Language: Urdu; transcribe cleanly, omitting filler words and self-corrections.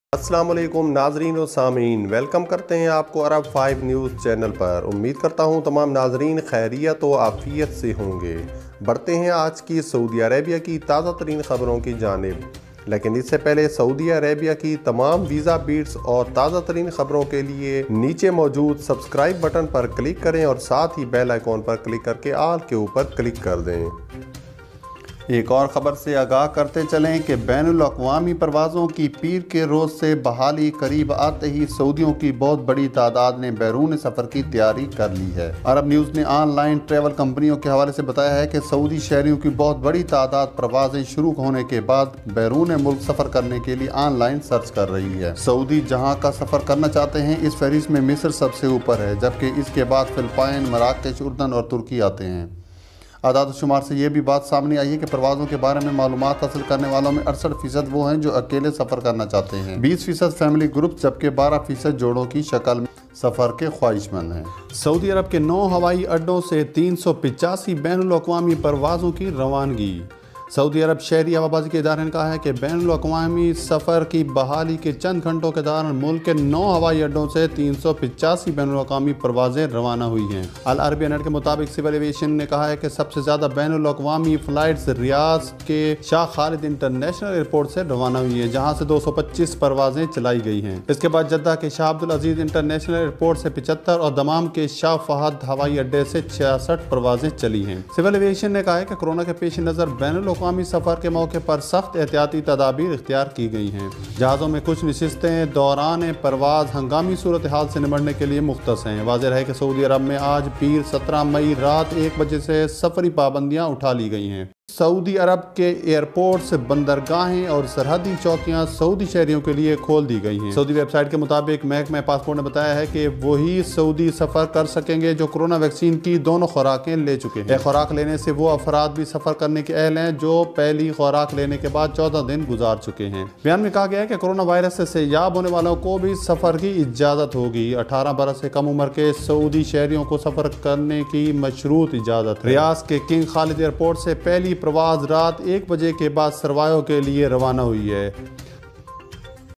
السلام علیکم ناظرین و سامعین، ویلکم کرتے ہیں آپ کو عرب 5 نیوز چینل پر۔ امید کرتا ہوں تمام ناظرین خیریت و عافیت سے ہوں گے۔ بڑھتے ہیں آج کی سعودی عربیہ کی تازہ ترین خبروں کی جانب، لیکن اس سے پہلے سعودی عربیہ کی تمام ویزا بیٹس اور تازہ ترین خبروں کے لیے نیچے موجود سبسکرائب بٹن پر کلک کریں اور ساتھ ہی بیل آئیکن پر کلک کر کے آل کے اوپر کلک کر دیں۔ ایک اور خبر سے آگاہ کرتے چلیں کہ بین الاقوامی پروازوں کی پیر کے روز سے بحالی قریب آتے ہی سعودیوں کی بہت بڑی تعداد نے بیرون سفر کی تیاری کر لی ہے۔ عرب نیوز نے آن لائن ٹریول کمپنیوں کے حوالے سے بتایا ہے کہ سعودی شہریوں کی بہت بڑی تعداد پروازیں شروع ہونے کے بعد بیرون ملک سفر کرنے کے لیے آن لائن سرچ کر رہی ہے۔ سعودی جہاں کا سفر کرنا چاہتے ہیں اس فہرست میں مصر سب سے اوپر ہے، جبکہ اس کے بعد فلپائن، مراکش، اردن اور ترکی آتے ہیں۔ اعداد و شمار سے یہ بھی بات سامنے آئی ہے کہ پروازوں کے بارے میں معلومات حاصل کرنے والوں میں 68% وہ ہیں جو اکیلے سفر کرنا چاہتے ہیں، 20% فیملی گروپ، جبکہ 12% جوڑوں کی شکل میں سفر کے خواہش مند ہیں۔ سعودی عرب کے 9 ہوائی اڈوں سے 385 بین الاقوامی پروازوں کی روانگی۔ سعودی عرب شہری ہوابازی کے ادارے نے کہا ہے کہ بین الاقوامی سفر کی بحالی کے چند گھنٹوں کے دوران ملک کے 9 ہوائی اڈوں سے 385 بین الاقوامی پروازیں روانہ ہوئی ہیں۔ العربیہ نیٹ کے مطابق سول ایویشن نے کہا ہے کہ سب سے زیادہ بین الاقوامی فلائٹس ریاض کے شاہ خالد انٹرنیشنل ایئرپورٹ سے روانہ ہوئی ہیں، جہاں سے 225 پروازیں چلائی گئی ہیں۔ اس کے بعد جدہ کے شاہ عبدالعزیز انٹرنیشنل ایئرپورٹ سے 75 اور دمام کے شاہ فہد ہوائی اڈے سے 66 پروازیں چلی ہیں۔ سول ایویشن نے کہا ہے کہ کورونا کے پیش نظر بین الاقوامی سفر کے موقع پر سخت احتیاطی تدابیر اختیار کی گئی ہیں۔ جہازوں میں کچھ نشستیں دوران پرواز ہنگامی صورتحال سے نمٹنے کے لیے مختص ہیں۔ واضح ہے کہ سعودی عرب میں آج پیر 17 مئی رات 1 بجے سے سفری پابندیاں اٹھا لی گئی ہیں۔ سعودی عرب کے ایئرپورٹس، بندرگاہیں اور سرحدی چوکیاں سعودی شہریوں کے لیے کھول دی گئی ہیں۔ سعودی ویب سائٹ کے مطابق محکمہ پاسپورٹ نے بتایا ہے کہ وہی سعودی سفر کر سکیں گے جو کورونا ویکسین کی دونوں خوراکیں لے چکے ہیں۔ ایک خوراک لینے سے وہ افراد بھی سفر کرنے کے اہل ہیں جو پہلی خوراک لینے کے بعد 14 دن گزار چکے ہیں۔ بیان میں کہا گیا ہے کہ کورونا وائرس سے سیاب ہونے والوں کو بھی سفر کی اجازت ہوگی۔ 18 برس سے کم عمر کے سعودی شہریوں کو سفر کرنے کی مشروط اجازت ہے۔ ریاض کے کنگ خالد ایئرپورٹ سے پہلی پرواز رات 1 بجے کے بعد سروائیو کے لیے روانہ ہوئی ہے۔